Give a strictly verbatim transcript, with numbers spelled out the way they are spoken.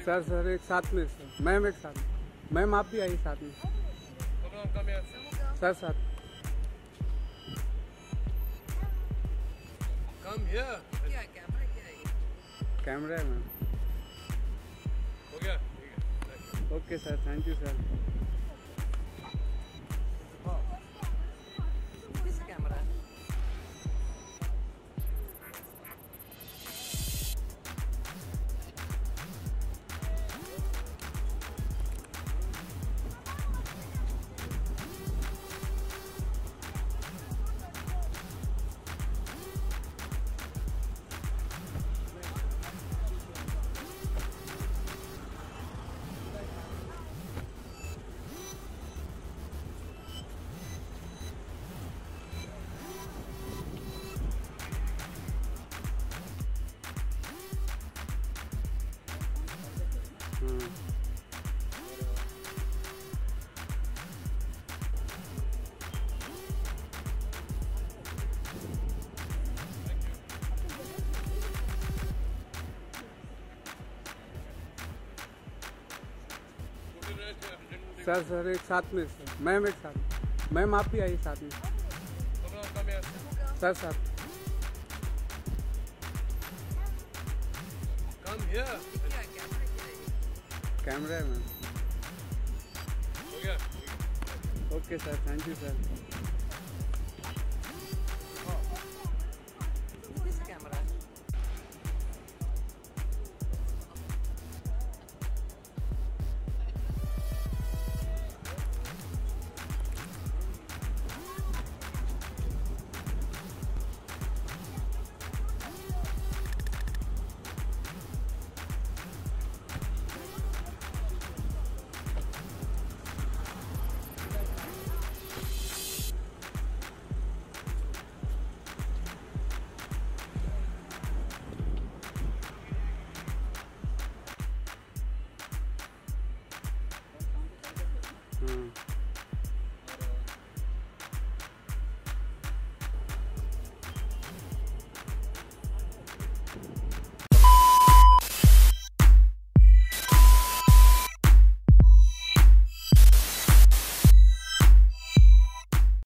Sir sir एक साथ में सर, मैम एक साथ में, मैम आप भी आइए साथ में। सर साथ कैमरा है मैम। हो गया, ठीक है। Okay sir, thank you sir. Sir sir एक साथ में सर, मैम एक साथ में, मैम आप भी आइए साथ में। सर साथ कैमरा है मैम। हो गया, ठीक है। Okay sir, thank you sir.